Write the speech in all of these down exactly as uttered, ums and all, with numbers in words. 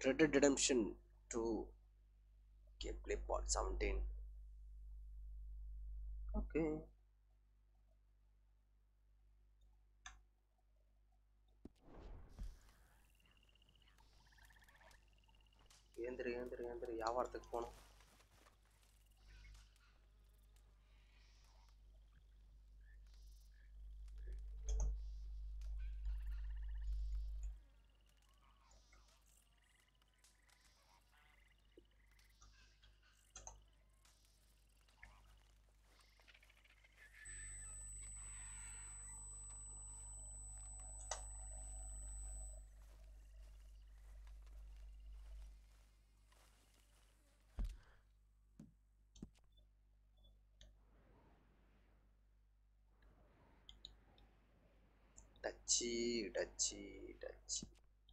Red Dead Redemption two gameplay part seventeen. Okay. ஏந்திரு ஏந்திரு ஏந்திரு வியாபாரத்துக்கு போகணும். டச்சி டச்சி டச்சி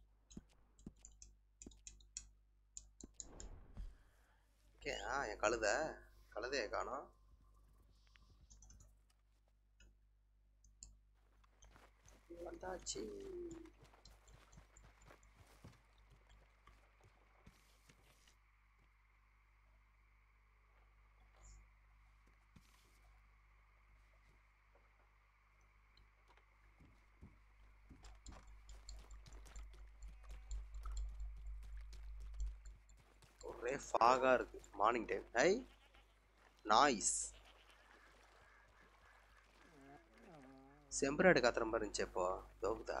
okay. ஆ என் கழுத கழுதையை காணோம். வந்தாச்சு. ஒரே ஃபாகா இருக்கு மார்னிங் டைம். High noise. செம்பராடு காத்துற மாதிரி இருந்துச்சு. இப்போ தோகுதா?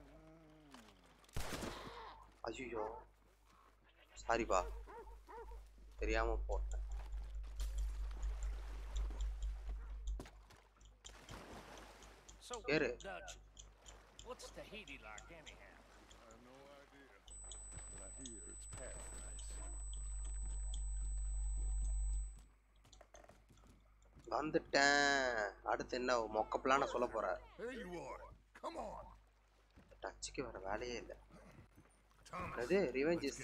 ஐயோ சாரிப்பா, தெரியாம போட்டேன். ஏறு. What's Tahiti like anyhow? I have no idea, but I hear it's paradise. வந்துட்டேன். அடுத்து என்ன மொக்க பிளான சொல்ல போற? There you are. Come on. டச்சுக்கு வர வேலையே இல்ல. அது ரிவெஞ்ச் இஸ்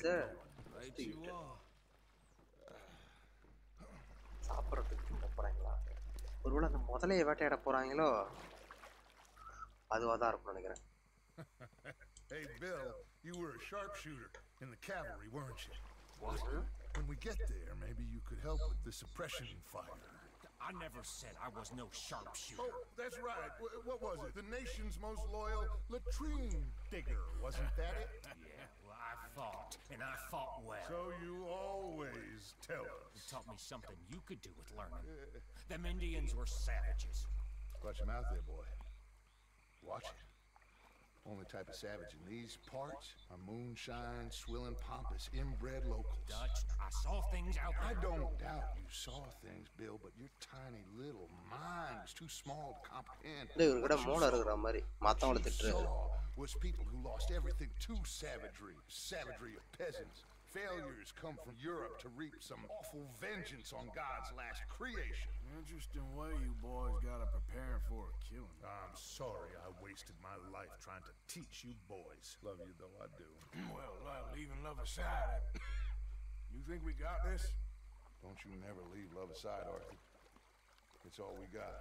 சாப்பிட்றதுக்கு போறாங்களா? ஒருவேளை அந்த முதலையை வேட்டையாட போறாங்களோ? அதுவா தான் இருக்கும் நினைக்கிறேன். Hey Bill, you were a sharpshooter in the cavalry, weren't you? What? When we get there, maybe you could help with the suppression fire. I never said I was no sharpshooter. Oh, that's right. W what was it? The nation's most loyal latrine digger, wasn't that it? Yeah, well, I fought, and I fought well. So you always tell us. You taught me something you could do with learning. Them Indians were savages. Watch him out there, boy. Watch it. Only type of savage in these parts are moonshine, swilling, pompous, inbred locals. Dutch, I saw things out there. I don't doubt you saw things, Bill, but your tiny little mind was too small to comprehend. இவங்கட மூளை இருக்குற மாதிரி மத்தவங்கள திட்டுறாரு. Was people who lost everything to savagery, savagery of peasants. Failures come from Europe to reap some awful vengeance on God's last creation. Interesting way you boys gotta prepare for a killing. I'm sorry I wasted my life trying to teach you boys. Love you though I do. Well, uh, leaving love aside, you think we got this? Don't you never leave love aside, Arthur. It's all we got.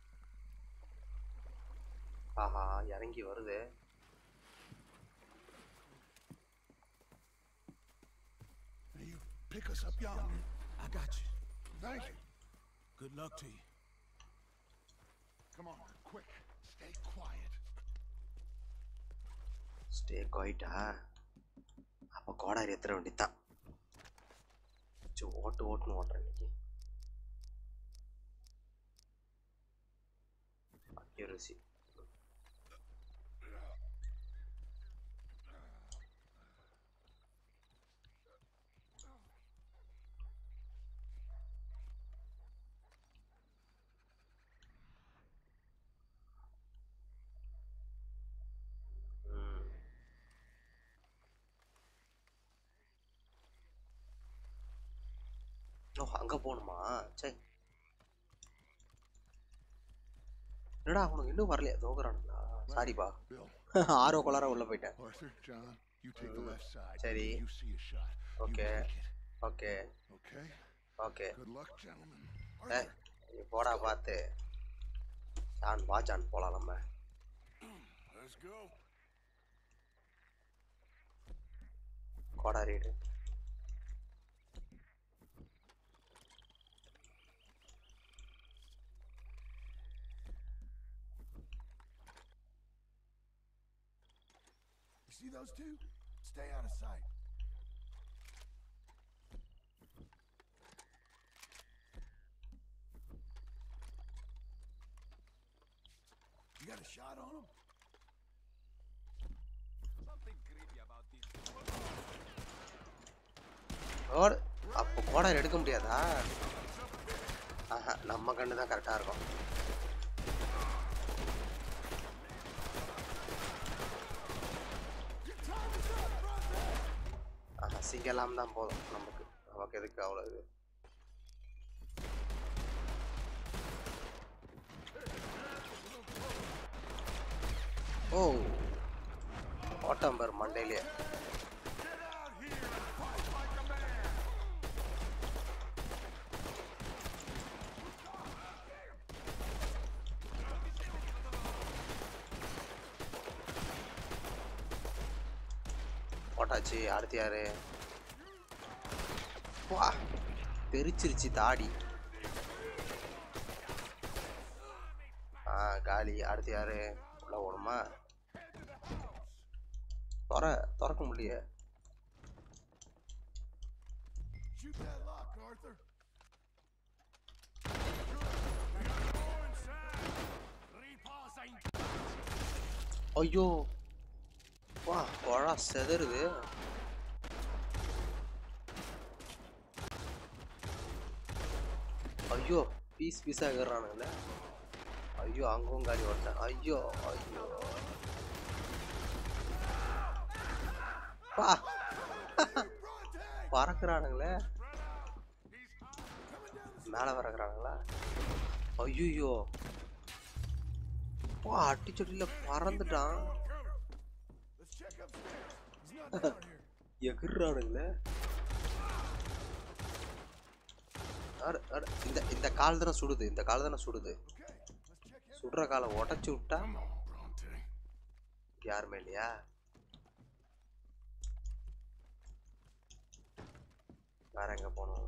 ஆஹா இறங்கி வருது. You pick us up yonder. I got you. Thank you. Good luck to you. Come on, quick. Stay quiet. Stay quiet, ah. அப்ப கோடாரி எத்தற வேண்டியதா. ஓட்டு ஓட்டுன்னு ஓட்டுறேன் இன்னைக்கு. Accuracy. அங்க போணுமா? சரி என்னடா உனக்கு இன்னும் வரலையா? தோக்குறானுங்களா? சாரிப்பா, ஆரோ கொளார உள்ள போயிட்டேன். சரி ஓகே ஓகே ஓகே நீ போடா பார்த்து. ஜான் வா ஜான் போலாம் நம்ம. கோடாரி Hansari. You see those two? Stay out of sight. You got a shot on them? Something creepy about this. Or அப்போ கோடை எடுக்க முடியாதா? ஆஹா, நம்ம கண்ணு தான் கரெக்டா இருக்கும். ஆஹா, சிங்கலாம் தான் போதும் நமக்கு. நமக்கு எதுக்கு அவ்வளவு இது? ஓ, ஓட்டம்பர் மண்டையிலே. போட்டாச்சு. அடுத்து யாரு? வா, தெரிச்சிருச்சு தாடி. ஆ, காலி. அடுத்து யாரு? உள்ள ஓடுமா? தொற திறக்க முடியல. Shoot that lock, Arthur. ஐயோ, வா, கொழா செதறுது. ஐயோ, பீஸ் பீஸா ஏறானுங்கள. ஐயோ, அங்கவும் காலி ஓட்டேன். ஐயோ ஐயோ, பா பறக்குறானுங்களே. மேல பறக்குறானுங்களா? ஐயோ, வா, அட்டிச்சொட்டில பறந்துட்டான். எகிர்றானுங்களே. இந்த இந்த கால் தானே சுடுது. இந்த கால் தானே சுடுது. சுடுற காலை உடச்சு விட்டா யாருமே இல்லையா? வேற எங்க போனோம்?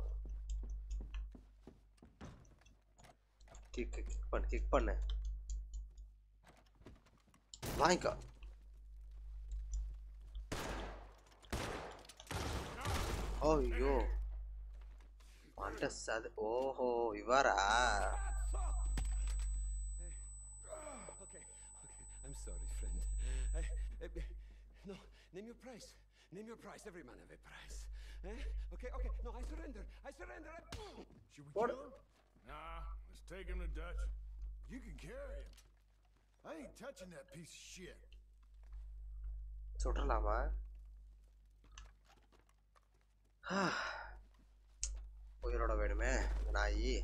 கிக் கிக் பண்ணு, கிக் பண்ணு. வாங்கிக்கோ. ஐயோ, மண்ட சது. ஓஹோ, இவரா? Okay, okay. I'm sorry, friend. I, I, no, name your price. Name your price. Every man have a price. Eh? Okay, okay. No, I surrender. I surrender. I... Should we kill him? Nah, let's take him to Dutch. You can carry him. I ain't touching that piece of shit. சுடலாமா? உயிரோட வேணுமே நாயி.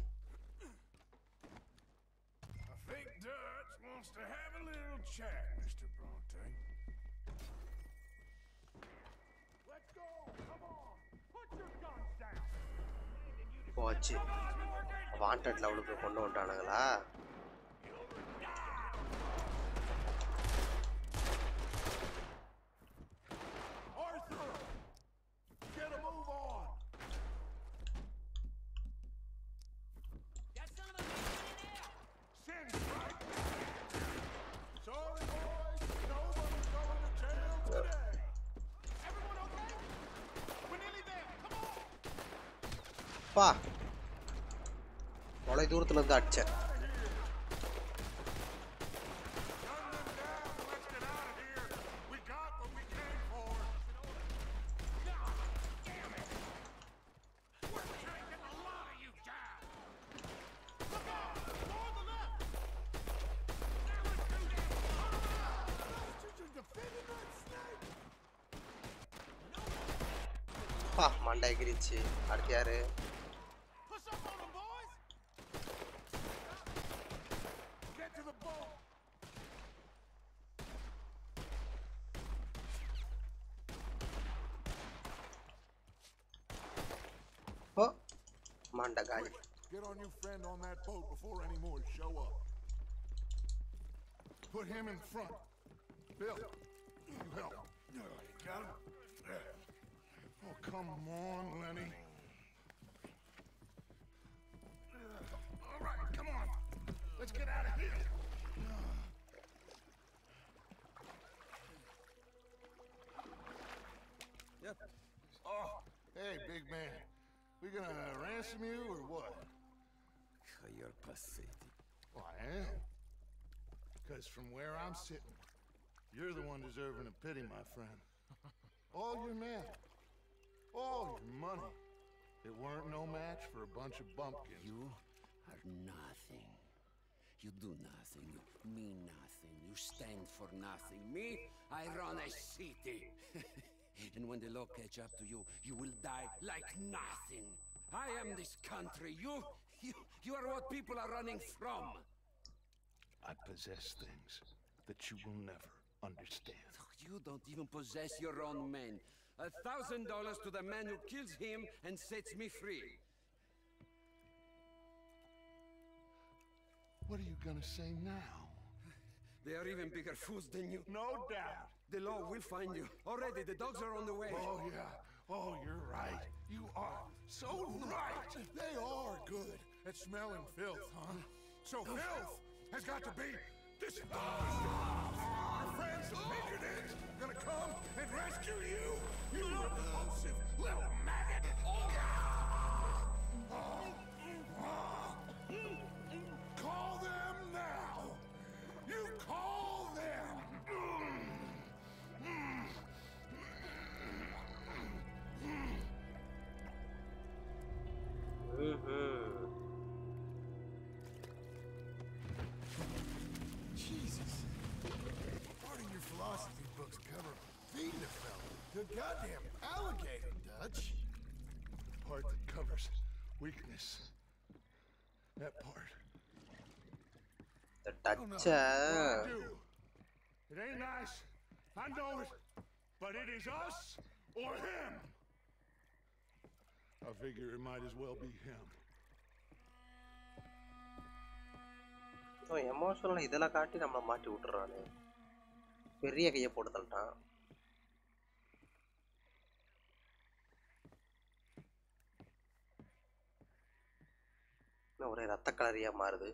I think Dutch wants to have a little chat, Mister Bronte. Let's go. Come on. Put your guns down. போச்சு. Wanted லெவலுக்கு கொண்டு வந்துட்டானுங்களா? Arthur, get a move on. That son of a bitch in there! Sin strike. Sorry, boys. Nobody's going to jail today. Everyone okay? We're nearly there. Come on. பா, தொலை தூரத்துல இருந்து அடிச்சேன். பா, மண்டை கிரிச்சு. அடுத்து யாரு? ஓ, மண்டை காலி. Get our new friend on that boat before any more show up. Put him in front. Bill, you help. You got him? There. Oh, come on, Lenny. All right, come on. Let's get out of here. Yep. Oh, hey, big man. We gonna ransom you or what? You're pathetic. Well, I am. Because from where I'm sitting, you're the one deserving of pity, my friend. All your men, all your money, it weren't no match for a bunch of bumpkins. You are nothing. You do nothing. You mean nothing. You stand for nothing. Me, I run a city. And when the law catch up to you, you will die like nothing. I am this country. You, you, you are what people are running from. I possess things that you will never understand. You don't even possess your own men. A thousand dollars to the man who kills him and sets me free. What are you gonna say now? They are even bigger fools than you. No doubt. The law will find you. Already, the dogs are on the way. Oh, yeah. Oh, you're right. You are so right. They are good at smelling filth, huh? So filth has got to be disposed of. Our friends the patriots are gonna come and rescue you. You repulsive little maggot. Call them now. You call them. Mm-hmm. Jesus. Part of your philosophy books cover feeding a fella to a goddamn alligator, Dutch. The part that covers weakness. That part. The I don't know. touch. I do. It ain't nice. I know it. But it is us or him. I figure it might as well be him. Emotional இதெல்லாம் காட்டி நம்மளை மாட்டி விட்டுறானு. பெரிய கையை போட்டு தள்ளிட்டான். ஒரே ரத்த கலரியா மாறுது.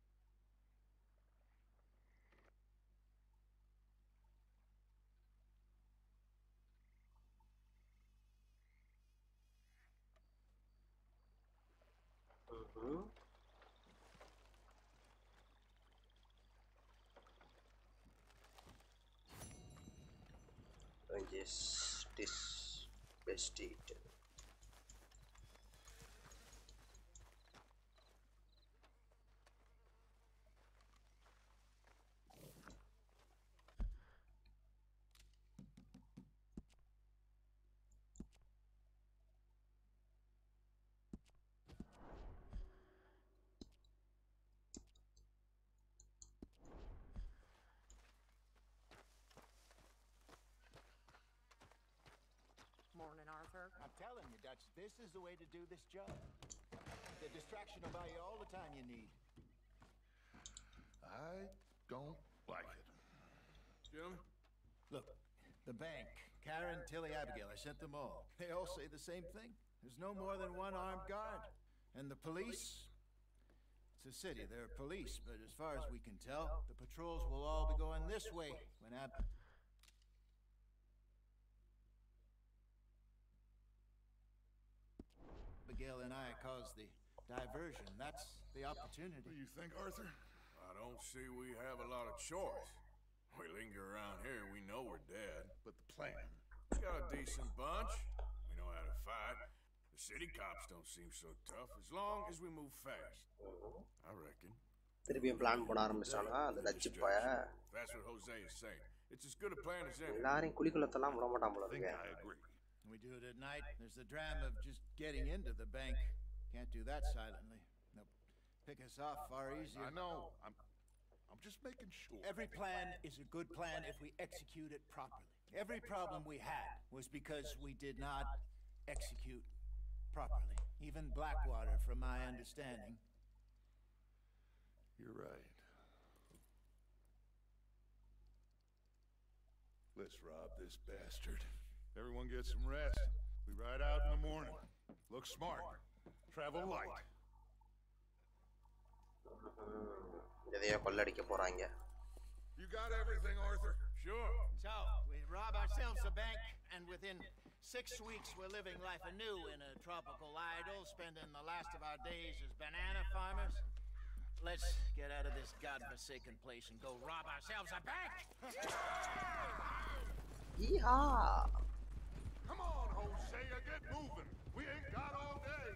Yes, this best it. Morning, Arthur. I'm telling you, Dutch, this is the way to do this job. The distraction will buy you all the time you need. I don't like it. Gentlemen? Look, the bank, Karen, Tilly, Abigail, I sent them all. They all say the same thing. There's no more than one armed guard. And the police? It's a city, there are police, but as far as we can tell, the patrols will all be going this way when Ab... Abigail and I caused the diversion. That's the opportunity. What do you think, Arthur? I don't see we have a lot of choice. We linger around here, we know we're dead. But the plan. We got a decent bunch. We know how to fight. The city cops don't seem so tough as long as we move fast. I reckon. திருப்பியும் plan போட ஆரம்பிச்சானா அந்த Dutch பய. That's what Jose is saying. It's as good a plan as any. எல்லாரையும் குளிக்குளத்தெல்லாம் விட மாட்டான் போல I think இருக்கு. I agree. We do it at night. There's the dram of just getting into the bank. Can't do that silently. They'll pick us off far easier. I know. I'm I'm just making sure. Every plan is a good plan if we execute it properly. Every problem we had was because we did not execute properly. Even Blackwater, from my understanding. You're right. Let's rob this bastard. Everyone get some rest. We ride out in the morning. Look smart. Travel light. எதையோ கொள்ளடிக்க போறாங்க. You got everything, Arthur? Sure. So, we rob ourselves a bank, and within six weeks we're living life anew in a tropical idyll, spending the last of our days as banana farmers. Let's get out of this godforsaken place and go rob ourselves a bank! Yeehaw! Come on, Hosea, get moving. We ain't got all day.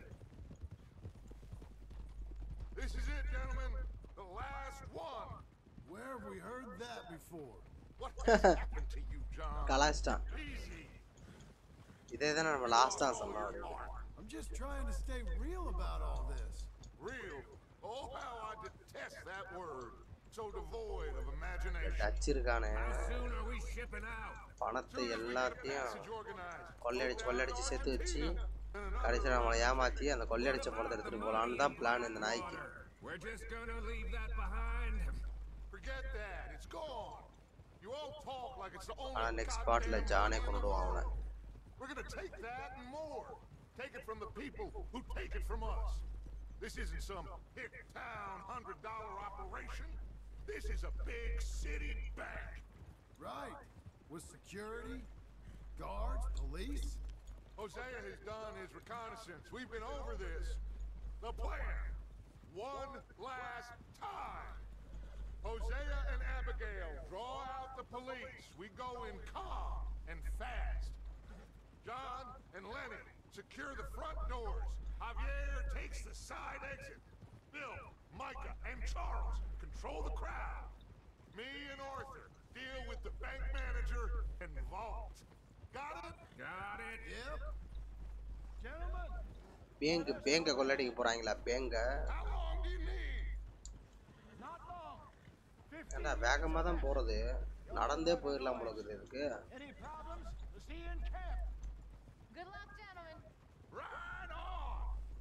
This is it, gentlemen. The last one. Where have we heard that before? What has happened to you, John? கலாச்சிட்டான். Easy. இதே தானே நம்ம லாஸ்டா சொன்னோம். I'm just trying to stay real about all this. Real? Oh, how I detest that word. So devoid of imagination. Dutch இருக்கானே. How soon are we shipping out? பணத்தை எல்லாத்தையும் Passage organized. கொள்ளையடிச்சு கொள்ளையடிச்சு சேர்த்து வச்சு கடைசியில் நம்மளை ஏமாற்றி அந்த கொள்ளையடிச்ச பணத்தை எடுத்துட்டு போகலான்னு தான் பிளான் இந்த நாய்க்கு. We're just gonna leave that behind. Forget that. It's gone. You all talk like it's the only. ஆனால் நெக்ஸ்ட் பார்ட்டில் ஜானே கொண்டுடுவான் அவனை. We're gonna take that and more. Take it from the people who take it from us. This isn't some hick town hundred dollar operation. This is a big city bank. Right. With security, guards, police. Hosea has done his reconnaissance. We've been over this. The plan. One last time. Hosea and Abigail draw out the police. We go in calm and fast. John and Lenny secure the front doors. Javier takes the side exit. Bill, Micah, and Charles control the crowd. Me and Arthur deal with the bank manager and vault. Got it? Got it? Yep. Gentlemen. Bank பேங்கை கொள்ளடிக்க போறாங்களா பேங்க? How long do you need? Not long. ஏன்னா வேகமாக தான் போகிறது. நடந்தே போயிடலாம் போலக்குது இதுக்கு. Any problems? We'll see you in camp. Good luck, gentlemen. Right on!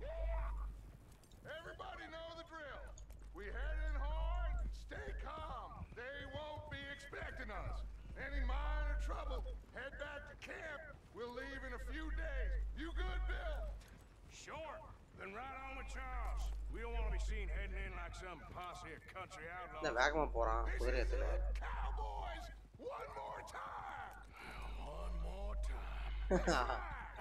Yeah! Everybody know the drill. We head in hard, stay calm. They won't be expecting us. Any minor trouble, head back to camp. We'll leave in a few days. You good, Bill? Sure. Then right on with Charles. We don't want to be seen heading in like some posse of country என்ன outlaws. வேகமாக போகிறான் குதிரையத்தில். Cowboys, one more time. One more time.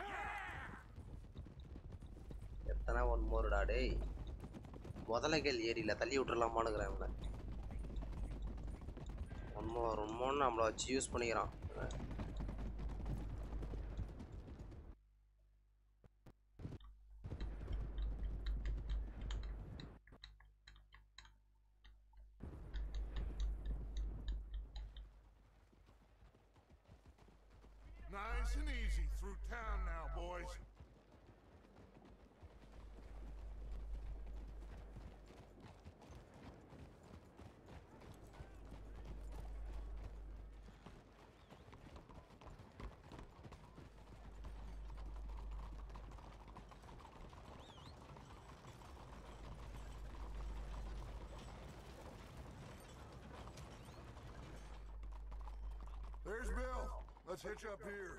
எத்தனை one மோருடா டேய். முதலைகள் ஏரியில் தள்ளி விட்டுறலாமானுங்கிறேன் இவனை. ஒன் மோர் ஒன் மோர்னு நம்மளை வச்சு யூஸ் பண்ணிக்கிறான். Nice and easy through town now, boys. There's Bill. Let's hitch up here.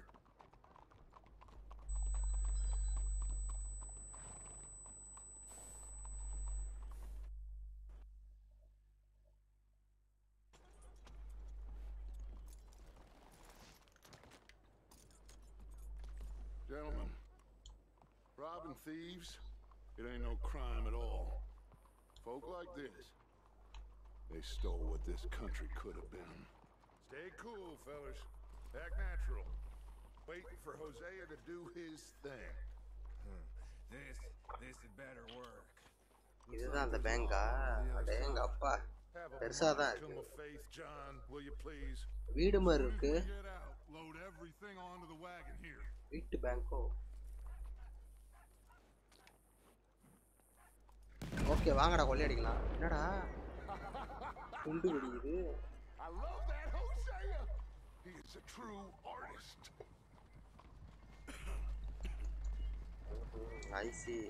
Gentlemen, robbing thieves, it ain't no crime at all. Folk like this, they stole what this country could have been. Stay cool, fellas. Act natural. Waiting for Hosea to do his thing. This, this had better work. இதுதான் அந்த பேங்கா? அடேங்க அப்பா, Have a பெருசாக தான் modicum இருக்கு. of faith, John, will you please? வீடு மாதிரி இருக்கு. Get out. Load everything onto the wagon here. வீட்டு பேங்கோ. ஓகே வாங்கடா கொள்ளையடிக்கலாம். என்னடா குண்டு வெடிக்குது. I love that Hosea. He is a true artist. I see.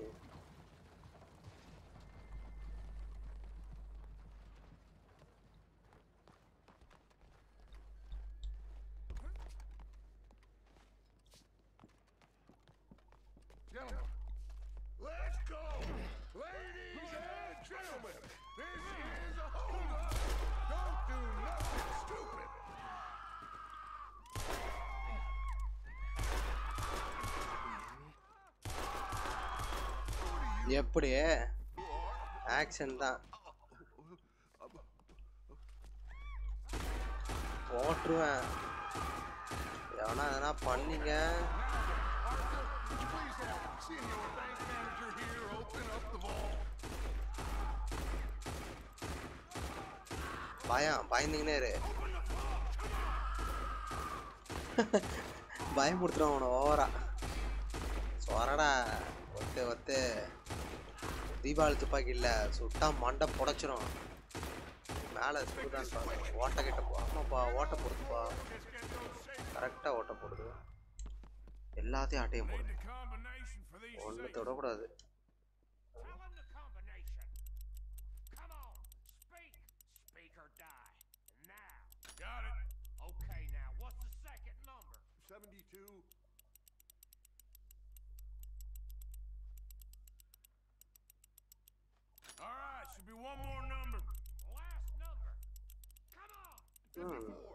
Gentlemen, let's go! Ladies and gentlemen, this is a hold-up! Don't do nothing stupid! எப்படி action தான் போட்டுருவேன். எவனா எதனா பண்ணீங்க பயம் பயந்துங்கன்னே இரு. பயமுடுத்துறான் அவனை ஓவரா. சொரடா ஒத்து ஒத்து தீபாவளி துப்பாக்கி இல்ல, சுட்டா மண்டை புடைச்சிரும். மேல சுடுதான் ஓட்ட கிட்ட போ. ஆமாப்பா ஓட்ட போடுதுப்பா, கரெக்டா ஓட்ட போடுது. எல்லாத்தையும் ஆட்டையும் போடுது, ஒண்ணு தொடக்கூடாது. seventy-two. All right, should be one more number. Last number. Come on. fifty-four.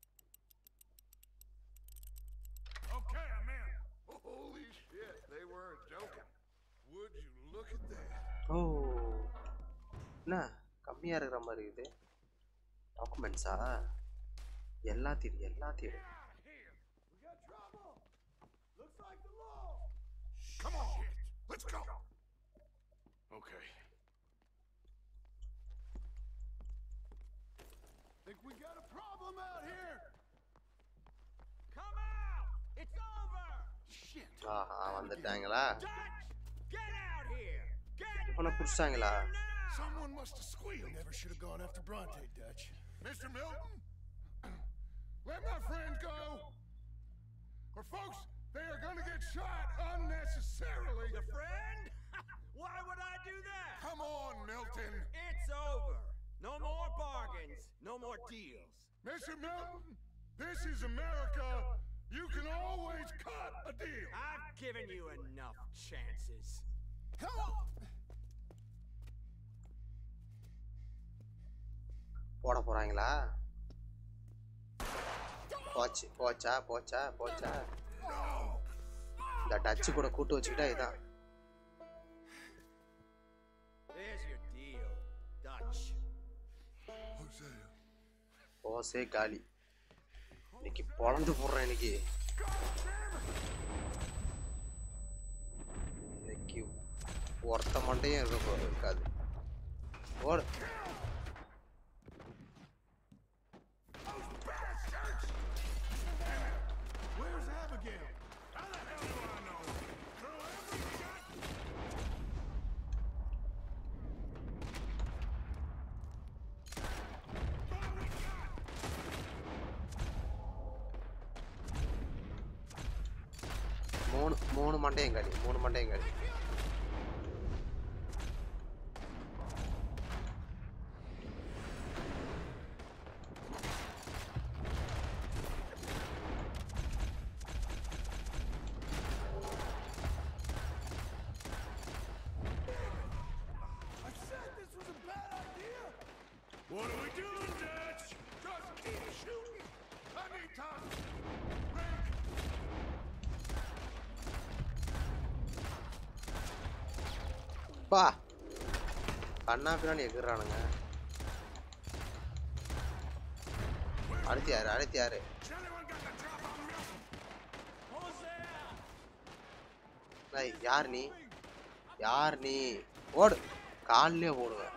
Okay, I'm in. Holy shit, they weren't joking. Would you look at that? ஓ என்ன கம்மியா இருக்கிற மாதிரி இருக்குது. டாக்குமெண்ட்ஸா? எல்லாத்தையும் எல்லாத்தையும் Come on, let's go. Okay. Think we got a problem out here? Come out! It's over! Shit. ஆஹா வந்துட்டாங்களா? Get out here! Get இவனை புடிச்சாங்களா? Someone must have squealed. Never should have gone after Bronte, Dutch. Mister Milton, let my friend go. Or folks, they are gonna get shot unnecessarily. Your friend? Why would I do that? Come on, Milton. It's over. No more bargains. No more deals. Mister Milton, this is America. You can always cut a deal. I've given you enough chances. Come on. போட போறாங்களா? போச்சு போச்சா போச்சா போச்சா. இந்த Dutch கூட கூட்டு வச்சுக்கிட்டா இதான். There's your deal, Dutch. Hosea. Jose காலி. இன்னைக்கு பொழந்து போடுறேன். இன்னைக்கு இன்னைக்கு ஒருத்த மண்டையும் இருக்க இருக்காது. ஓடு. Where's Abigail? How the hell do I know? Throw every shot. What we got? மூணு மூணு மண்டையும் காலி. மூணு மண்டையும் காலி. I said this was a bad idea. What are we doing, Dutch? Just keep shooting. I need time. Break. பா கண்ணா பின்னாடி எகிறானுங்க. அடுத்து யாரு? அடுத்து யாரு? Has anyone got the drop on Milton? டேய், யார் நீ? யார் நீ? ஓடு. கால்லே ஓடுவேன்.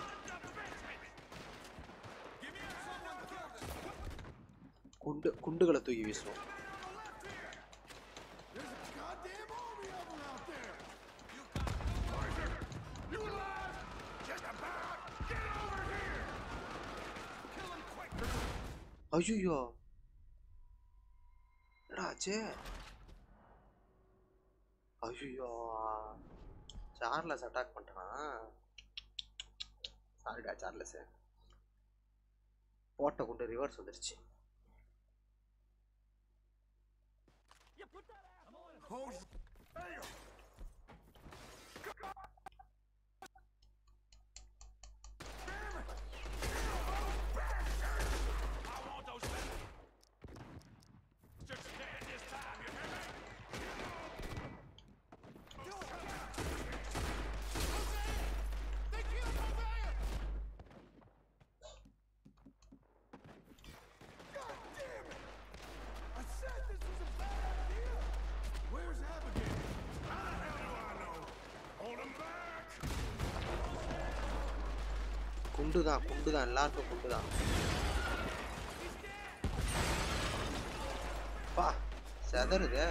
குண்டு குண்டுகளை தூக்கி வீசுவோம். There's a goddamn army of them out there. You got Arthur, you alive? Just about. Get over here. Kill him quick. ஐயோ ராஜே. ஐயோ சார்லஸ் அட்டாக் பண்ணிட்டானா? சாரிடா சார்லஸ். போட்ட குண்டு ரிவர்ஸ் வந்துருச்சு. Hosea, குண்டு தான் குண்டு தான் எல்லாருக்கும் குண்டு தான். பா செதறுது.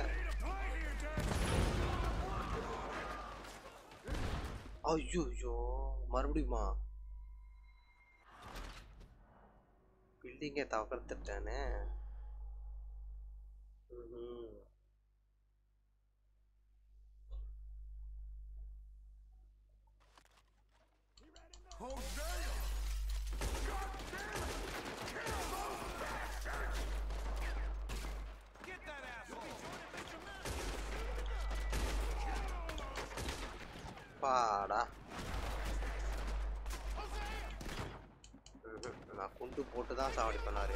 ஐயோ மறுபடியுமா பில்டிங்கே தகர்த்துட்டானே. பாடா நான் குண்டு போட்டு தான் சாவடி பண்ணாரு.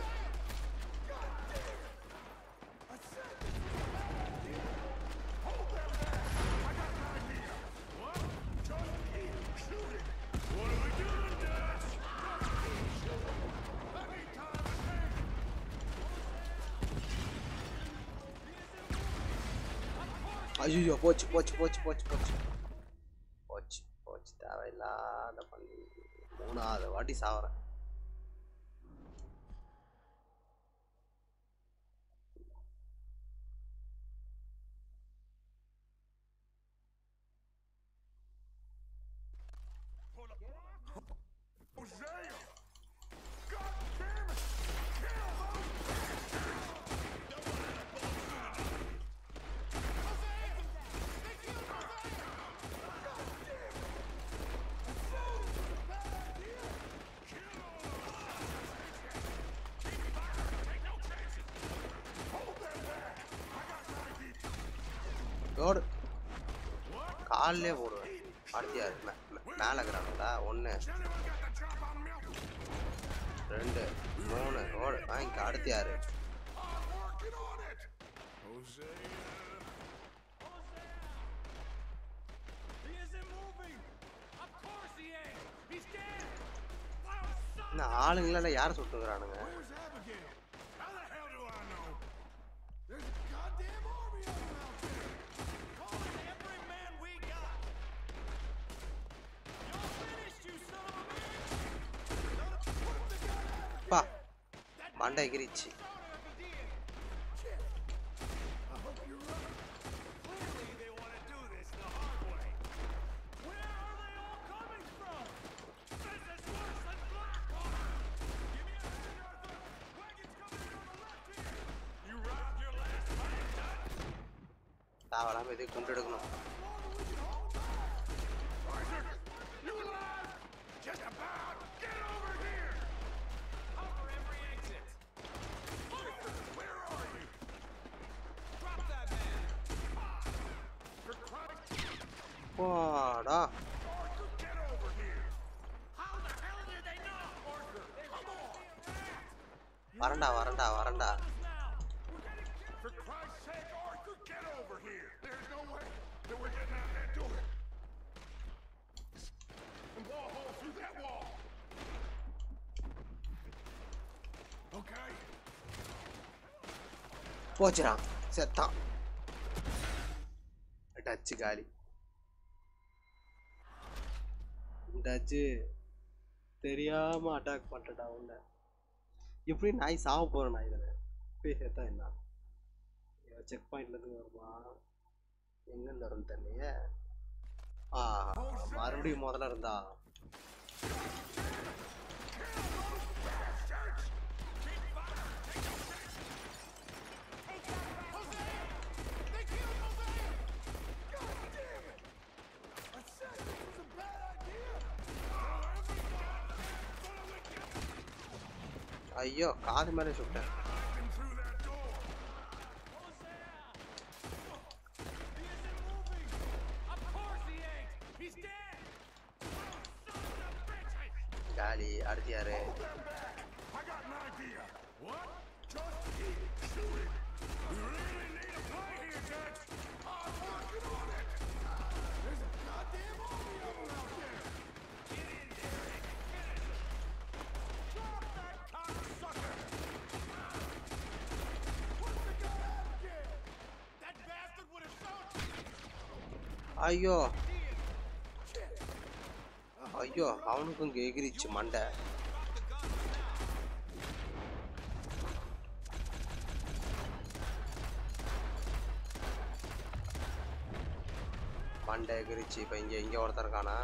ஐயோ போச்சு போச்சு போச்சு போச்சு போச்சு போச்சு போச்சு தேவையில்லாத பண்ணி மூணாவது வாட்டி சாவறேன். ஓடு காலிலே போடுவேன். அடுத்தியாரு மேலே இருக்கிறாங்களா? ஒன்று ரெண்டு மூணு ஓடு வாங்கிக்க. அடுத்தியாரு இந்த ஆளுங்கள யாரை சுட்டுக்கிறானுங்க? பா மண்டை எகிரிச்சு. தாவலாம இதை கொண்டு எடுக்கணும். வாடா வரண்டா வரண்டா வரண்டா. போச்சுறான் செத்தான். டச்சு காலி. டச்சு தெரியாம அட்டாக் பண்ணிட்டா உன்ன. எப்படி நாய் சாவ போறேன் நான் இதுல போய் சேர்த்தா என்ன? செக் பாயிண்ட்ல இருந்து வருமா? எங்க இருந்து வரும் தண்ணிய? ஆ மறுபடியும் முதல்ல இருந்தா ஐயோ காது மேலே சுட்டேன். காலி. அடுத்து யாரு? ஐயோ ஐயோ அவனுக்கும் இங்கே எகிரிச்சு மண்டை. மண்டை எகிரிச்சு. இப்போ இங்கே இங்கே ஒருத்தர் இருக்கானா?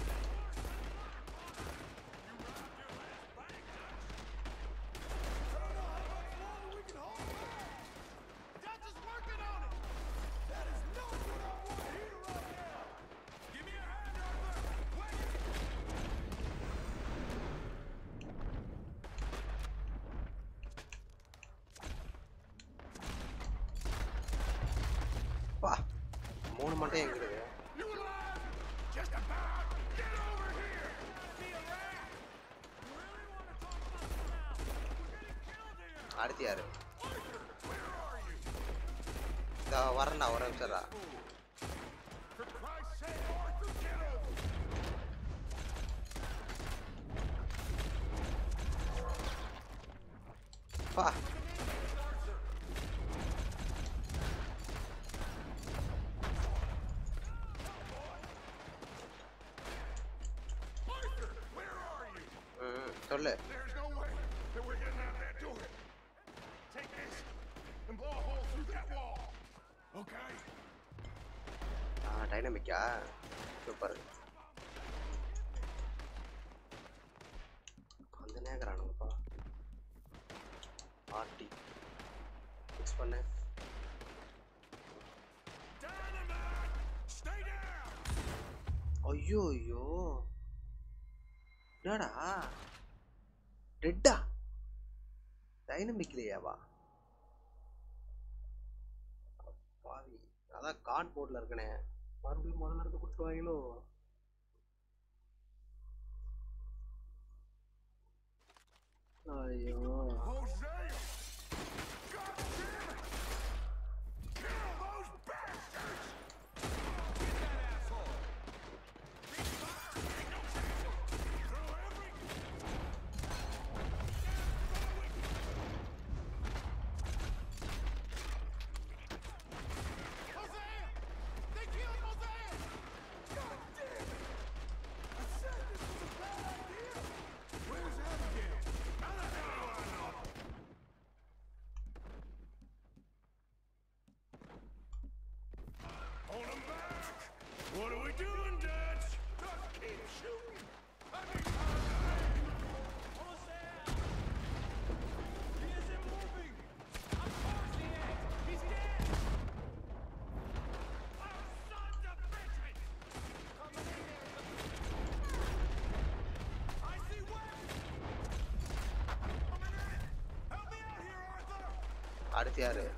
வா மூணு மண்டை எங்கிருது. அடுத்து யாரு? வரண்டா ஒரு நிமிஷம்டா. பா சொல்லு. டைனமிக்கா சூப்பர். அந்த நேகரானுங்கப்பா. ஆர்டி ஃபிக்ஸ் பண்ணு. ஐயோ ஐயோ என்னடா டெட்டா டைனமிக்லையாவா? பாவி அதான் கார்ட் போர்டில் இருக்கனே. மறுபடியும் முதல்ல இருந்து கொடுத்துருவாங்களோ? ஐயோ What are we doing, Dutch? Just keep shooting. I mean, Hosea! He isn't moving. Of course he is. He's dead. Oh, sons of bitches! Coming in here. I see weapons. Coming in. Help me out here, Arthur. அடுத்து யாரு?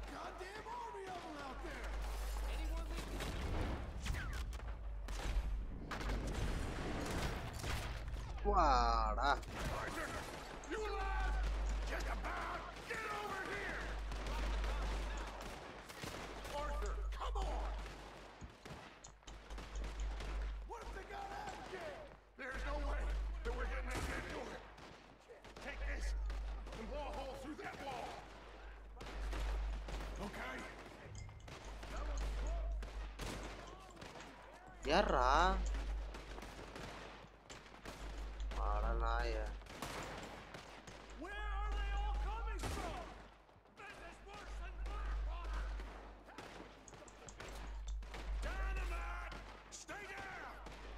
வாடா You alive? Just about. Get over here. Arthur, come on. What if they got out of here? There's no way that we're getting out that door. Take this and blow a hole through that wall. Okay? யாரா? ஆடா நாய. Where are they all coming from? This is worse than firewater. Dynamite! Stay down!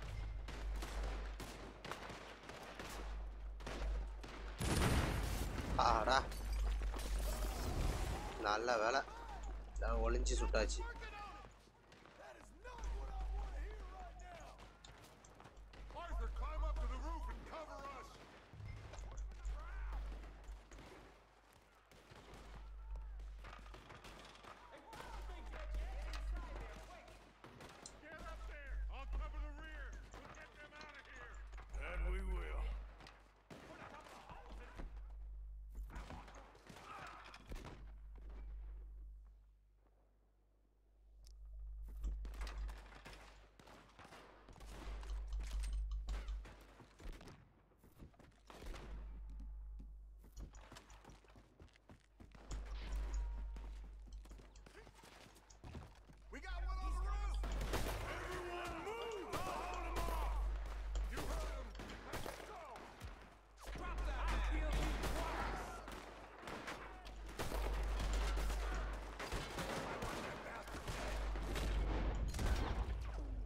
ஆடா நல்ல வேலை ஒளிஞ்சு சுட்டாச்சு. Arthur, climb up to the roof and cover us. Get up there. I'll cover the rear. We'll get them out of here. And we will.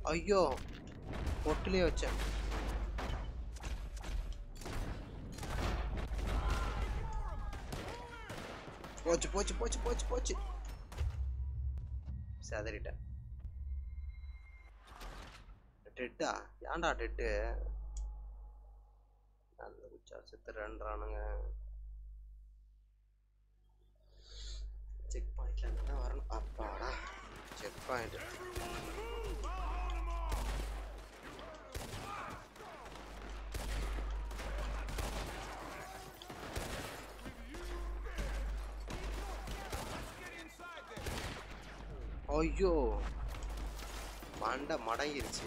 ஐயோ பொட்டிலே வச்சேன். போச்சு போச்சு போச்சு போச்சு போச்சு சதறிட்டேன். டெட்டா ஏன்டா டெட்டு நல்ல குச்சா செத்துறானுங்க. செக் பாயிண்ட்ல இருந்தா வரணும். அப்பாடா செக் பாயிண்ட். ஐயோ மண்டை மடங்கிருச்சு.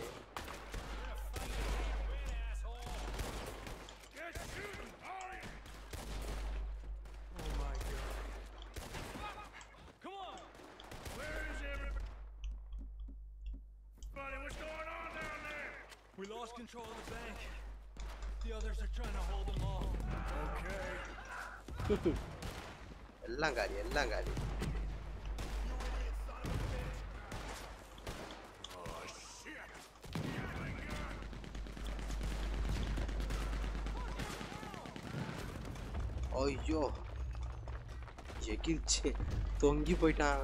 We lost control of the bank. The others are trying to hold them all. Okay. எல்லாம் காலி எல்லாம் காலி. ஐயோ எகிரிச்சு தொங்கி போயிட்டாங்க.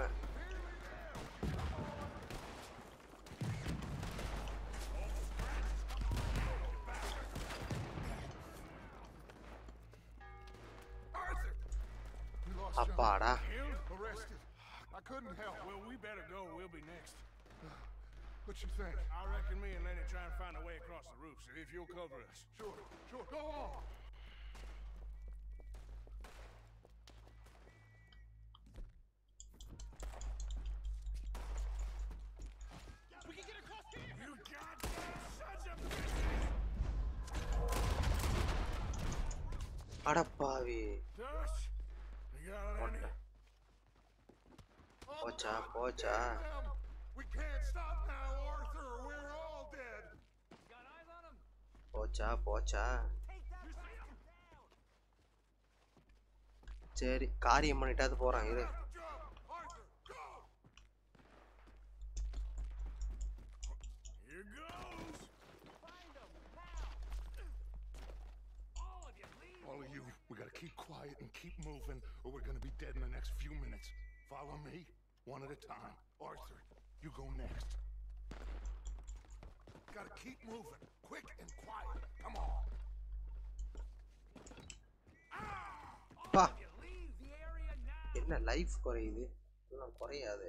அப்பாடா Arrested. I couldn't help. Well, we better go. We'll be next. What you think? I reckon me and Lenny try and find a way across the roof, so if you'll cover us. Sure, sure. Go on. We can get across here! You goddamn sons of bitches! அடப்பாவி Dust? You got any? போச்சா போச்சா We can't stop now, Arthur, or we're all dead. Got eyes on him. போச்சா போச்சா. சரி காரியம் பண்ணிட்டாது போறான் இது. Arthur, go! Here goes! Find him now. All of you, leave. All of you, we gotta keep quiet and keep moving, or we're gonna be dead in the next few minutes. Follow me, one at a time. Arthur, you go next. Gotta keep moving, quick and quiet. Come on. பா Leave the area now. என்ன life குறையுது இதெல்லாம் குறையாது.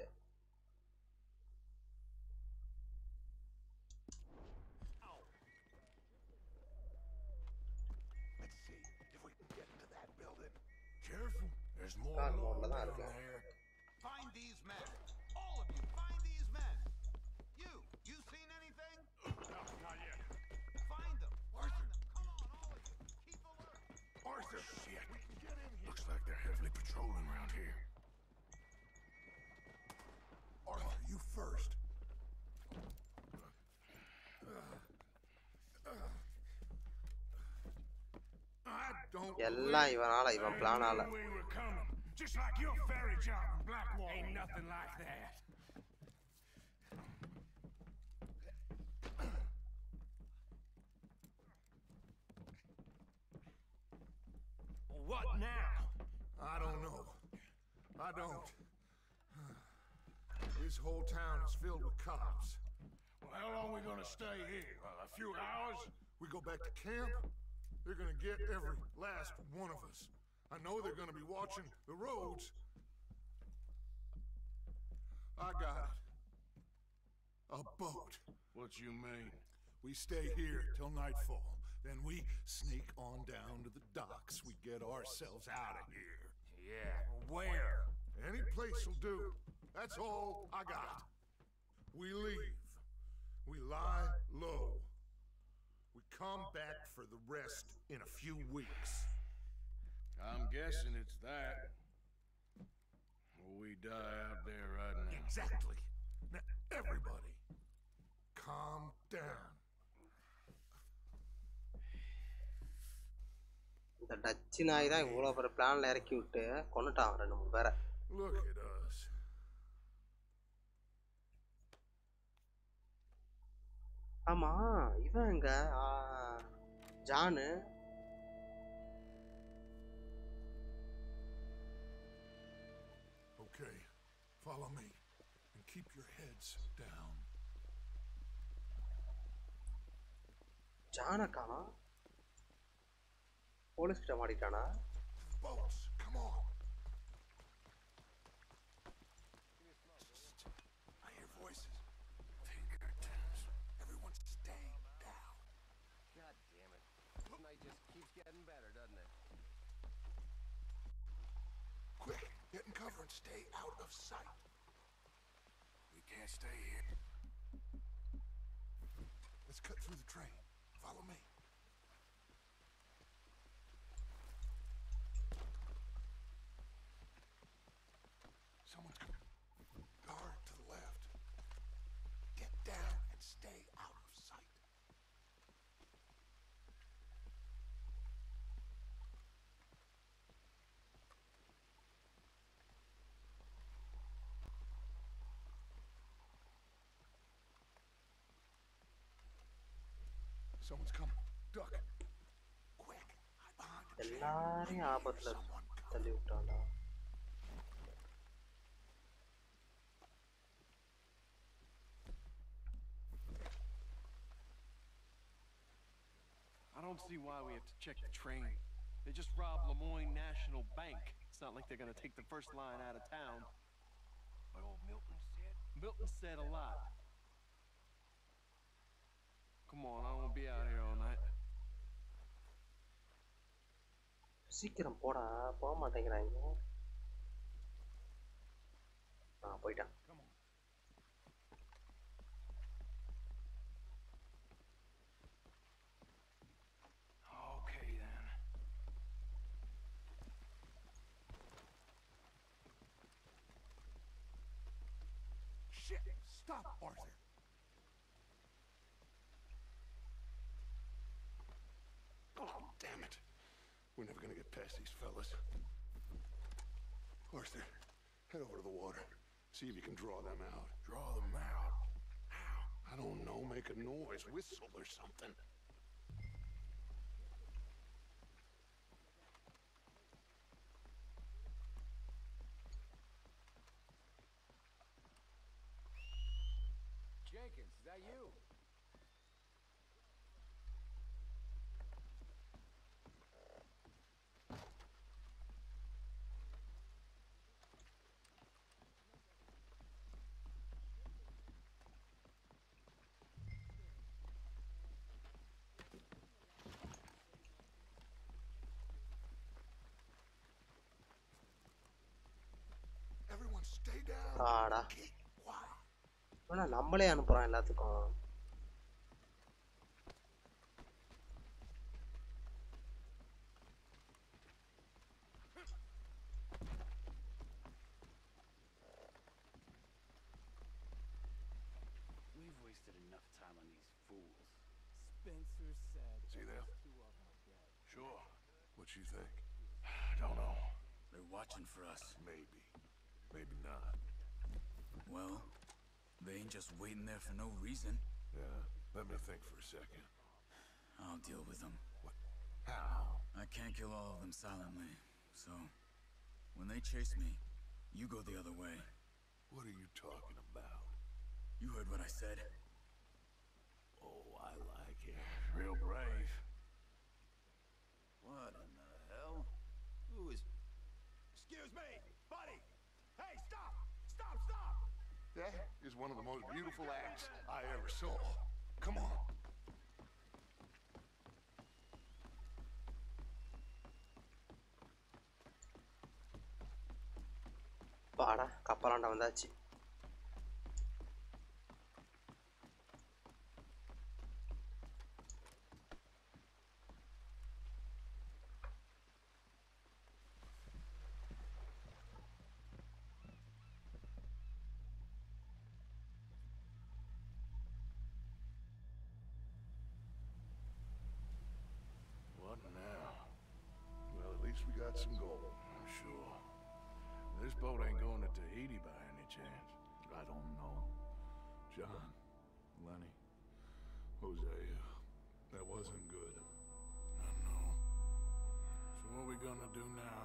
Let's see if we can get into that building. Careful, there's more car law மோட்ல தான் down இருக்கேன். there. Find these men. All of you, find these men. You, you seen anything? No, not yet. Find them. Arthur. Come on, all of you. Keep alert. Arthur, Shit. we can get in here. Looks like they're heavily patrolling around here. Arthur, you first. I don't எல்லாம் இவனால இவன் பிளானால. We were coming, just like your ferry job in Blackwall. Ain't nothing like that. What now? I don't know. I don't. This whole town is filled with cops. Well, how long we gonna stay here? Uh, a few hours? We go back to camp, they're gonna get every last one of us. I know they're gonna be watching the roads. I got it. A boat. What you mean? We stay here till nightfall. Then we sneak on down to the docks. We get ourselves out of here. Yeah, where? Any place will do. That's all I got. We leave. We lie low. We come back for the rest in a few weeks. I'm guessing it's that. Or we die out there right now. Exactly. Now, everybody, calm down. இந்த Dutch நாய் தான் இவ்வளோ பெரிய பிளான்ல இறக்கி விட்டு கொண்டுட்டான் ரெண்டு மூணு பேரை. Look at us. ஆமா இவன் எங்க Janu Okay, follow me and keep your heads down. ஜான காணோம் போலீஸ் கிட்ட மாட்டிட்டானா Boats, come on. I hear voices. Pinkertons. Everyone stay down. God damn it. This night just keeps getting better, doesn't it? Quick, get in cover and stay out of sight. We can't stay here. Let's cut through the train. Follow me. Someone's coming. Guard to the left. Get down and stay out of sight. Someone's coming. Duck. Quick. Hide behind the chair. எல்லாரையும் ஆபத்துல தள்ளி விட்டான்டா I don't see why we have to check the train. They just robbed Lemoyne National Bank. It's not like they're gonna take the first line out of town. What old Milton said? Milton said a lot. Come on, I don't wanna be out here all night. சீக்கிரம் போடா போக மாட்டேங்கிறாங்க ஆ போயிட்டான் Okay then. Shit! Stop, Arthur! Oh, damn it. We're never gonna get past these fellas. Arthur, head over to the water. See if you can draw them out. Draw them out? How? I don't know. Make a noise. Whistle or something. Jenkins, is that you? Everyone stay down. ஆடா Keep quiet. ஆனா நம்மளே அனுப்புறோம் எல்லாத்துக்கும் We've wasted enough time on these fools. Spencer said See there? two of them are dead. Sure. What you think? I don't know. They're watching for us. Maybe. Maybe not. Well, they ain't just waiting there for no reason. Yeah. Let me think for a second. I'll deal with them. What? How? I can't kill all of them silently, so when they chase me, you go the other way. What are you talking about? You heard what I said. Oh, I like it. Real brave. What in the hell? Who is... Excuse me, buddy! Hey, stop! Stop, stop! That is one of the most beautiful acts I ever saw. Come on. பாடா கப்பலாண்டா வந்தாச்சு What now? Well, at least we got some gold, I'm sure. This boat ain't going to Tahiti by any chance. I don't know. John, Lenny, Hosea, that wasn't good. I know. So what are we gonna do now?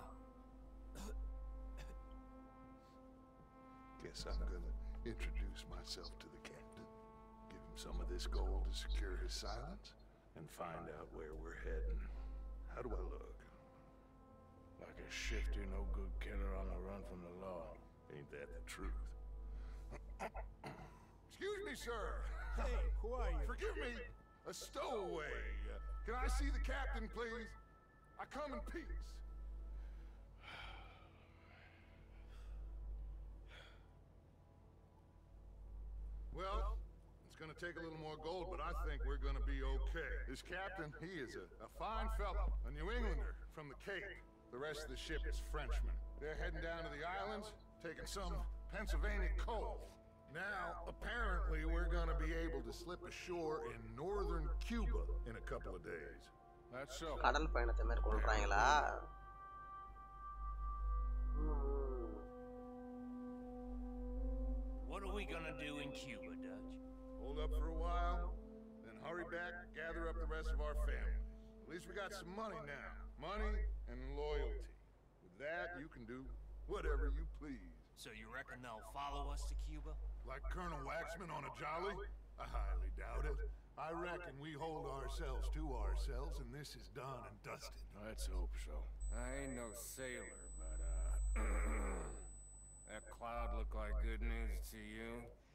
Guess I'm gonna introduce myself to the captain. Give him some of this gold to secure his silence, and find out where we're heading. How do I look? Like a shifty, no-good killer on the run from the law. Ain't that the truth? Excuse me, sir. Hey, who are you? Forgive me. A stowaway. Uh, can I see the captain, please? I come in peace. Well, it's gonna take a little more gold, but I think we're gonna be okay. This captain, he is a, a fine fellow, a New Englander from the Cape. The rest of the ship is Frenchmen. They're heading down to the islands, taking some Pennsylvania coal. Now, apparently, we're gonna be able to slip ashore in northern Cuba in a couple of days. That's so. கடல் பயணத்தை மேற்கொள்றாங்களா? What are we gonna do in Cuba, Dutch? Hold up for a while, then hurry back, gather up the rest of our family. At least we got some money now. Money and loyalty. With that, you can do whatever you please. So you reckon they'll follow us to Cuba? Like Colonel Waxman on a jolly? I highly doubt it. I reckon we hold ourselves to ourselves and this is done and dusted. Let's hope so. I ain't no sailor, but, uh... that cloud look like good news to you?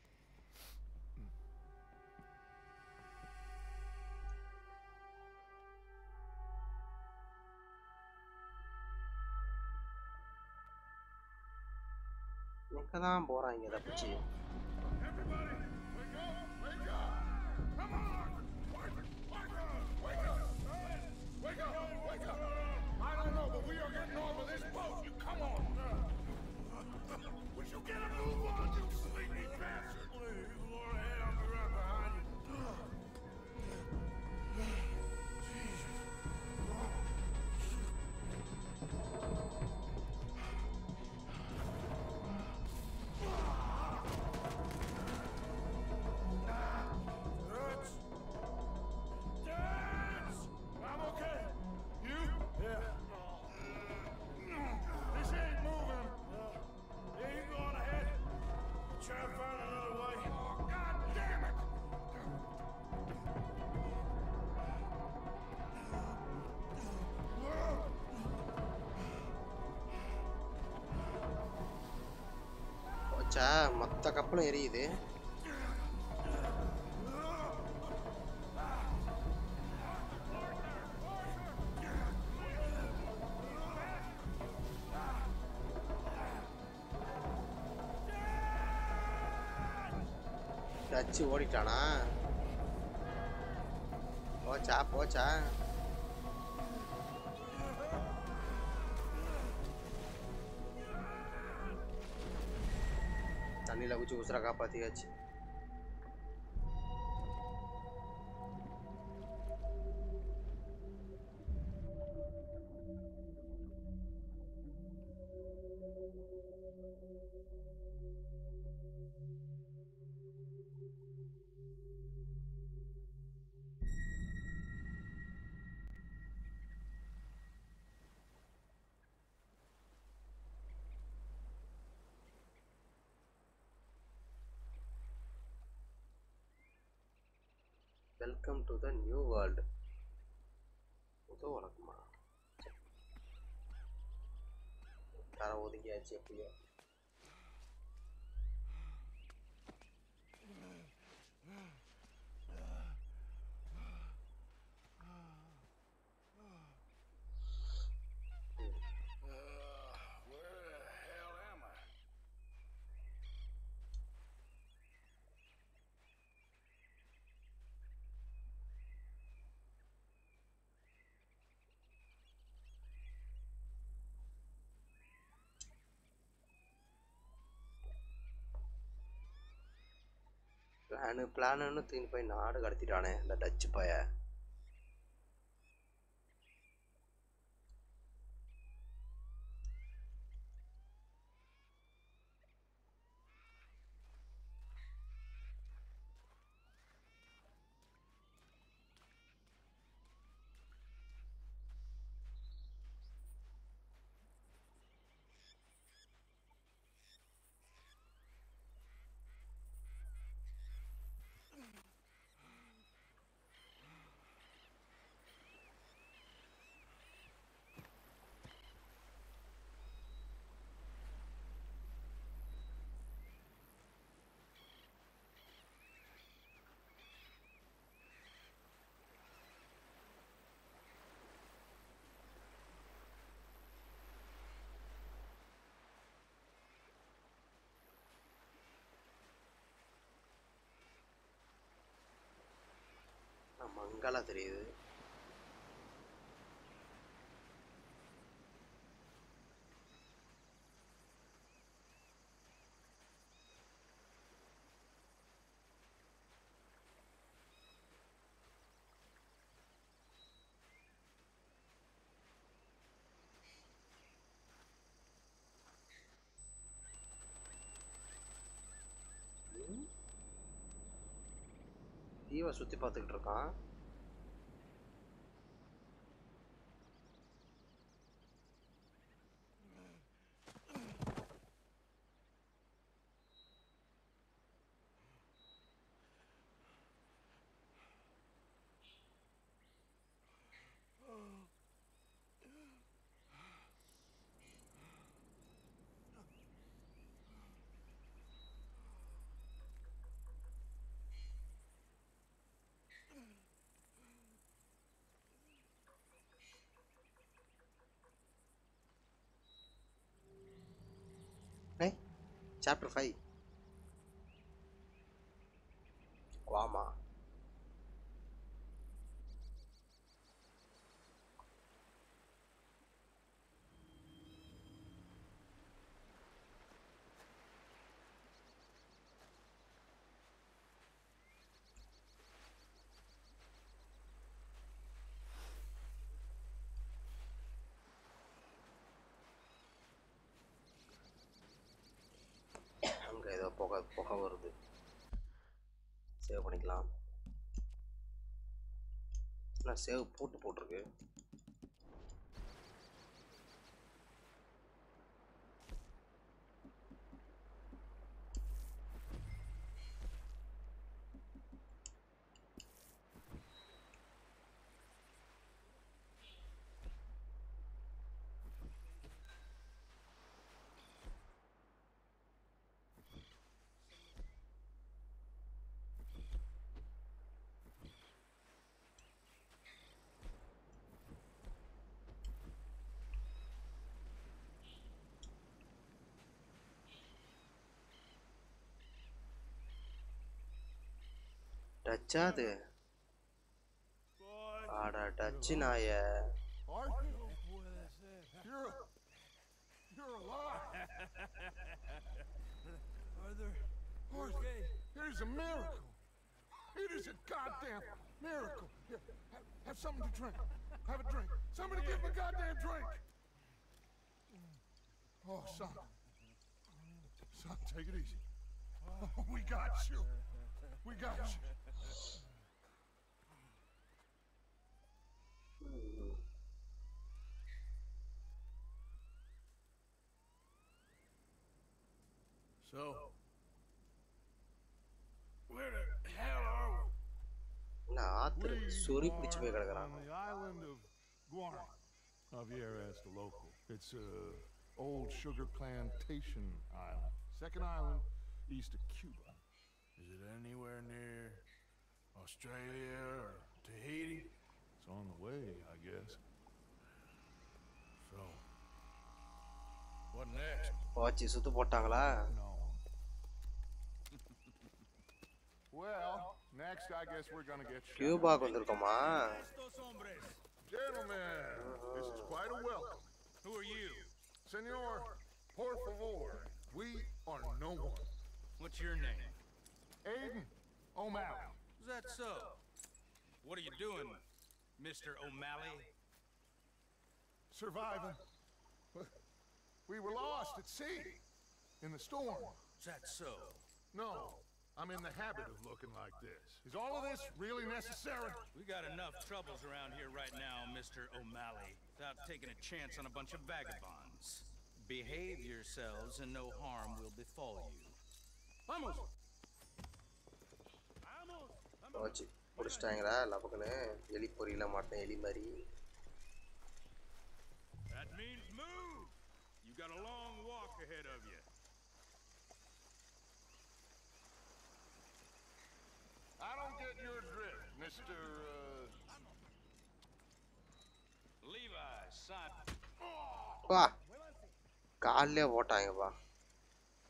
எங்க தான் போறாங்க இதை பிடிச்சி? Everybody, wake up! Wake up! Come on! Wake up! Wake up! Wake up! Wake up! I don't know, but we are getting off of this boat. You come on! Would you get a move on, you sleepy bastard? Please, Lord, head on the right behind you. போச்சா, மொத்த கப்பலும் எரியுது. Dutch ஓடிட்டானா? போச்சா போச்சா தண்ணியில் குச்சி உசுரை காப்பாற்றியாச்சு. Welcome to the new world. இதோ வணக்கமா தர ஒதுக்கியாச்சு. எப்படியோ பிளானு பிளானுன்னு தூக்கி போய் நாடு கடத்திட்டானே இந்த டச்சு பய. அங்கெல்லாம் தெரியுது. தீவை சுற்றி பார்த்துக்கிட்டு இருக்கான். Hey, chapter five. Guama. அங்கே ஏதோ புகை புகை வருது. சேவ் பண்ணிக்கலாம். நான் சேவ் போட்டு போட்டிருக்கு. டச்சா அது? ஆடா டச்சு நாய. You're, you're alive. Arthur, Arthur, it is a miracle. It is a goddamn miracle. Here, have, have something to drink. Have a drink. Somebody give him a goddamn drink. Oh, son. Son, take it easy. Oh, we got you. We got you. So, where the hell are we? நான் ஆத்துல சொறி We பிடிச்சு are போய் கிடக்குறான். on the island of Guam. Javier asked the local. It's a old sugar plantation island. Second island east of Cuba. Is it anywhere near Australia or Tahiti? It's on the way, I guess. So, what next? வாட்சி சுத்து போட்டாங்களா? No. Well, next I guess we're gonna get shot. கியூபாக்கு வந்திருக்கோமா? Gentlemen, this is quite a welcome. Who are you? Senor, por favor, we are no one. What's your name? Aiden O'Malley. Is that so? What are you doing, Mister O'Malley? Surviving. We were lost at sea in the storm. Is that so? No, I'm in the habit of looking like this. Is all of this really necessary? We got enough troubles around here right now, Mister O'Malley, without taking a chance on a bunch of vagabonds. Behave yourselves and no harm will befall you. Vamos! வாட்சி பிடிச்சிட்டாங்களா? லபக்குன்னு எலி பொறியில மாட்டேன் எலி மாதிரி. That means move! You got a long walk ahead of you. I don't get your drift, Mister Uh... Levi, son. வா காலிலே போட்டாங்கப்பா.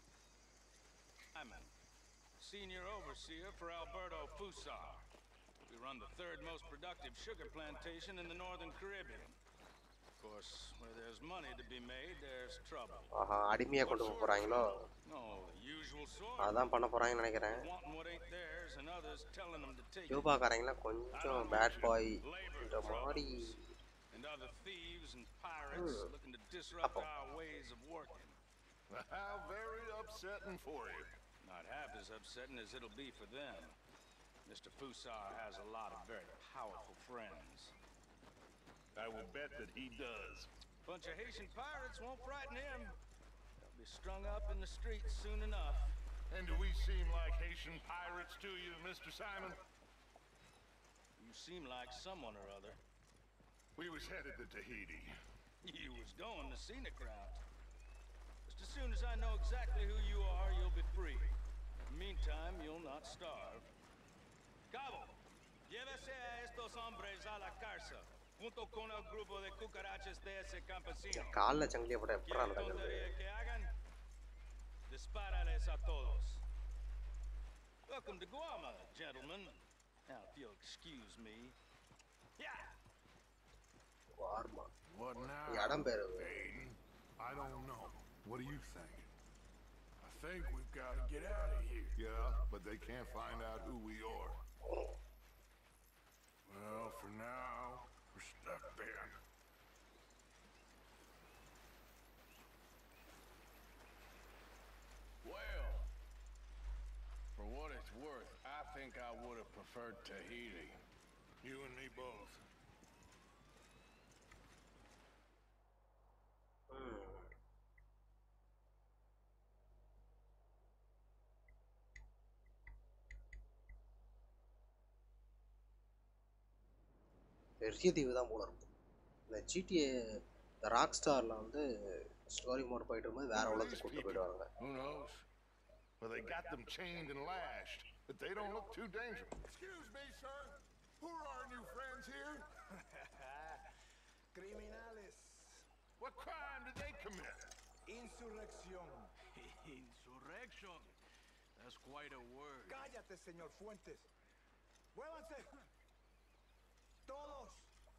Simon, senior overseer for Alberto Fusar. We run the third most productive sugar plantation in the northern Caribbean. Of course, where there's money to be made, there's trouble. ஆஹா அடிமையா கொண்டு போக போறாங்களோ? No, the usual sort. அதான் பண்ண போறாங்கன்னு நினைக்கிறேன். Wanting what ain't theirs and others telling them to take it. யூபாக்காரங்களா கொஞ்சம் bad boy இந்த மாதிரி. And other thieves and pirates looking to disrupt our ways of working. How very upsetting for you. Not half as upsetting as it'll be for them. Mister Fusar has a lot of very powerful friends. I will bet that he does. Bunch of Haitian pirates won't frighten him. They'll be strung up in the streets soon enough. And do we seem like Haitian pirates to you, Mister Simon? You seem like someone or other. We was headed to Tahiti. You was going to scenic route. Just as soon as I know exactly who you are, you'll be free. Meantime, you'll not starve. Cabo, llévese a estos hombres a la cárcel, junto con el grupo de cucarachas de ese campesino. கால்ல சங்கிலிய போட எப்பறா நடக்குது? Que hagan, dispárales a todos. Welcome to Guam, gentlemen. Now, if you'll excuse me. Yeah. Guarma. What now? இடம் பேரு. I don't know. What do you think? I think we've got to get out of here. Yeah, but they can't find out who we are. Well, for now, we're stuck there. Well, for what it's worth, I think I would have preferred Tahiti. You and me both. பெரிய தீவு தான் போல இருக்கும். இந்த GTA இந்த rock ஸ்டார்ல வந்து story mode போயிட்டு இருக்கும்போது வேற உலகத்துக்கு கூட்டு போயிடுவாங்க. Who knows? Well, they got them chained and lashed, but they don't look too dangerous. Excuse me, sir. Who are our new friends here? Criminales. What crime did they commit? Insurrección. Insurrection. That's quite a word. Cállate, señor Fuentes. ¡Muévanse! ¡Todos!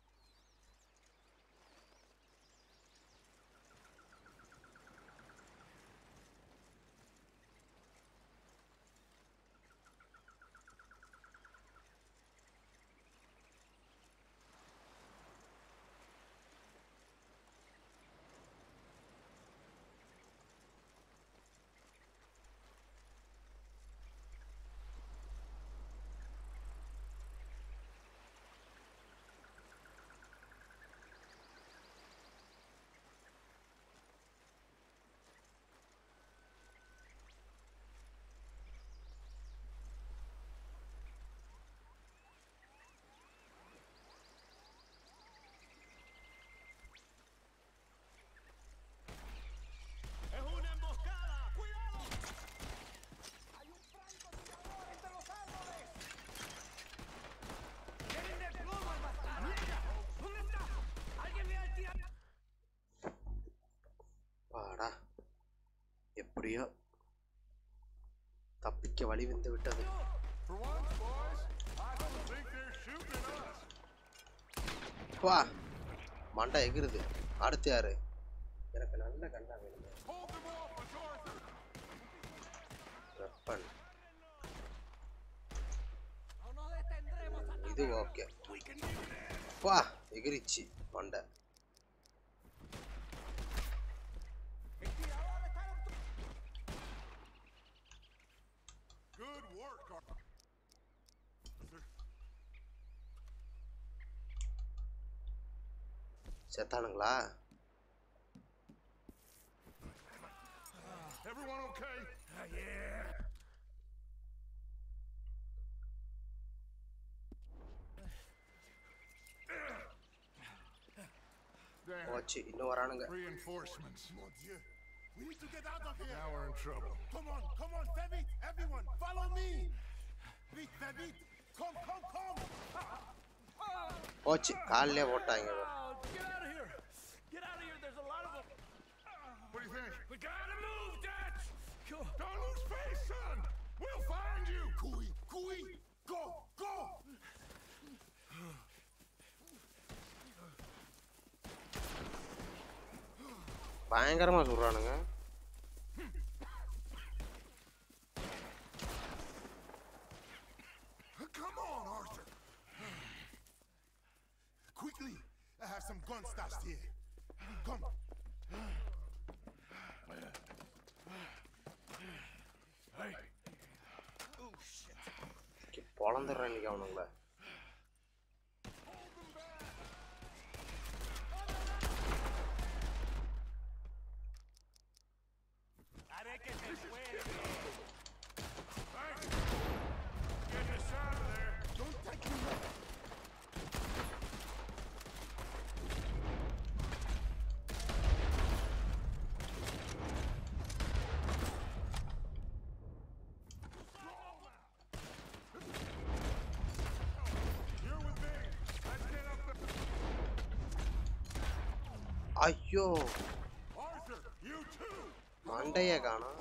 எப்படியோ தப்பிக்க வழி வந்து விட்டது. வா மண்டை எகிருது. அடுத்து யாரு? எனக்கு நல்ல கண்ணா வேணும். வெப்பன் இது ஓகே. வா எகிரிச்சு மண்டை. செத்தானுங்களா? Everyone okay? Uh, yeah. ஓச்சி இன்னும் வரானுங்க. Reinforcements. Mon Dieu. We need to get out of here. Now we're in trouble. Come on, come on, fais vite, everyone, follow me. Vite, fais vite. Come, come, come. ஓச்சி கால்லே போட்டாங்க. Get out of here. Get out of here. There's a lot of them. What do you think? We gotta move, Dutch! Don't lose face, son! We'll find you! Cooey, cooey, go, go! பயங்கரமா சொல்றானுங்க. Come on, Arthur. Quickly, I have some gun stashed here. Come. Hey. Oh shit. பொளந்துறேன் இன்னைக்கு அவனுங்கள. ஐயோ மண்டைய காணோம்.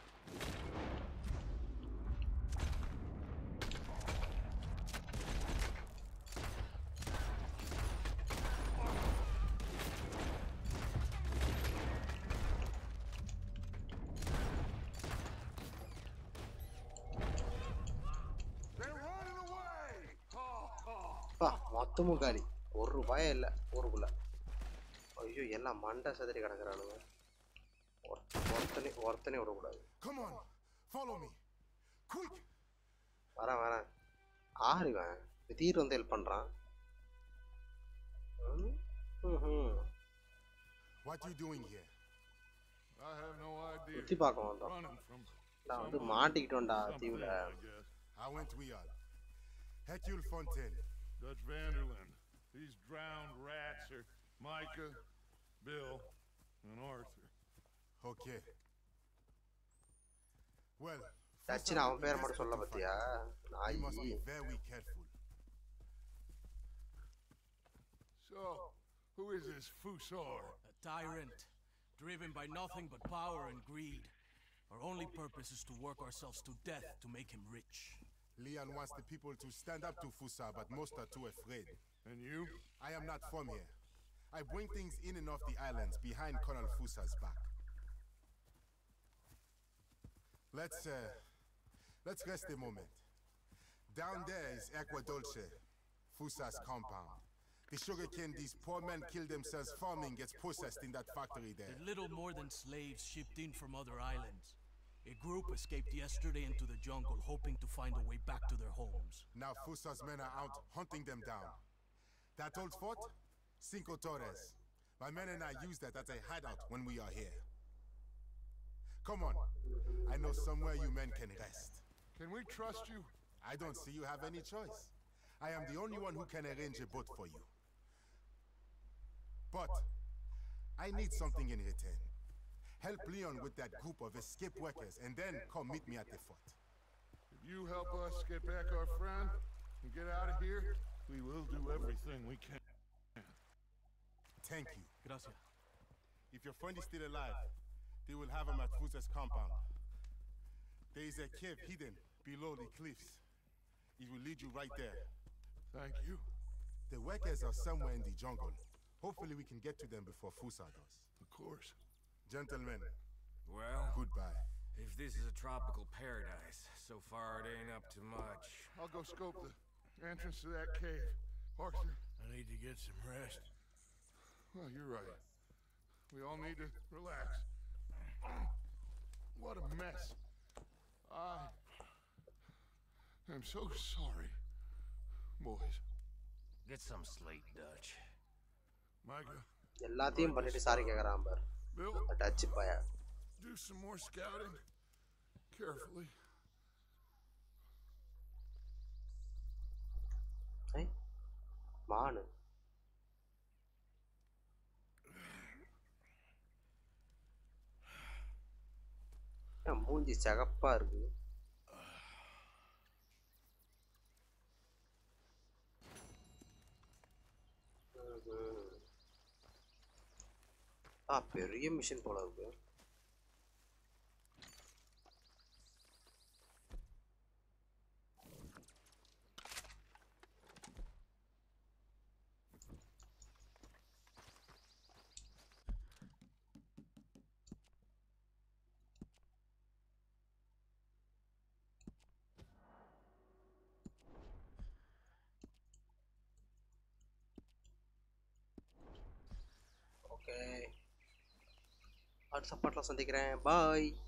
மொத்தமும் காலி. ஒரு ரூபாயே இல்லை ஊருக்குள்ள. ஐயோ எல்லாம் மண்டை சதுரி கிடக்குறானுங்க. ஒருத்தனே ஒருத்தனே விடக்கூடாது. வரேன் வரேன். ஆறிவன் திடீர் வந்து ஹெல்ப் பண்றான். சுத்தி பார்க்க வந்தோம். நான் வந்து மாட்டிக்கிட்டோம்டா தீவுல. Dutch Vanderlyn. These drowned rats are Micah, Bill, and Arthur. Okay. Well, Dutch na avan per mattum solla pattiya. You must be very careful. So, who is this Fusar? A tyrant, driven by nothing but power and greed. Our only purpose is to work ourselves to death to make him rich. Leon wants the people to stand up to Fusa, but most are too afraid. And you? I am not from here. I bring things in and off the islands behind Colonel Fusa's back. Let's, uh, let's rest a moment. Down there is Aqua Dolce, Fusa's compound. The sugarcane these poor men kill themselves farming gets processed in that factory there. They're little more than slaves shipped in from other islands. A group escaped yesterday into the jungle, hoping to find a way back to their homes. Now Fusa's men are out hunting them down. That old fort? Cinco Torres. My men and I use that as a hideout when we are here. Come on. I know somewhere you men can rest. Can we trust you? I don't see you have any choice. I am the only one who can arrange a boat for you. But I need something in return. Help Leon with that group of escaped workers, and then come meet me at the fort. If you help us get back our friend and get out of here, we will do everything we can. Thank you. Gracias. If your friend is still alive, they will have him at Fusa's compound. There is a cave hidden below the cliffs. It will lead you right there. Thank you. The workers are somewhere in the jungle. Hopefully we can get to them before Fusa does. Of course. Gentlemen. Well, goodbye. If this is a tropical paradise, so far it ain't up to much. I'll go scope the entrance to that cave. Arthur. I need to get some rest. Well, you're right. We all need to relax. What a mess. I am so sorry, boys. Get some slate, Dutch. Micah. எல்லாத்தையும் பண்ணிட்டு sorry கேக்குறான் பார். Dutch பையா. Do some more scouting. Carefully. Hey. மானு. மூஞ்சி சகப்பா இருக்கு. ஆ பெரிய mission போல இருக்கு. அடுத்த பாட்டில் சந்திக்கிறேன். பாய்.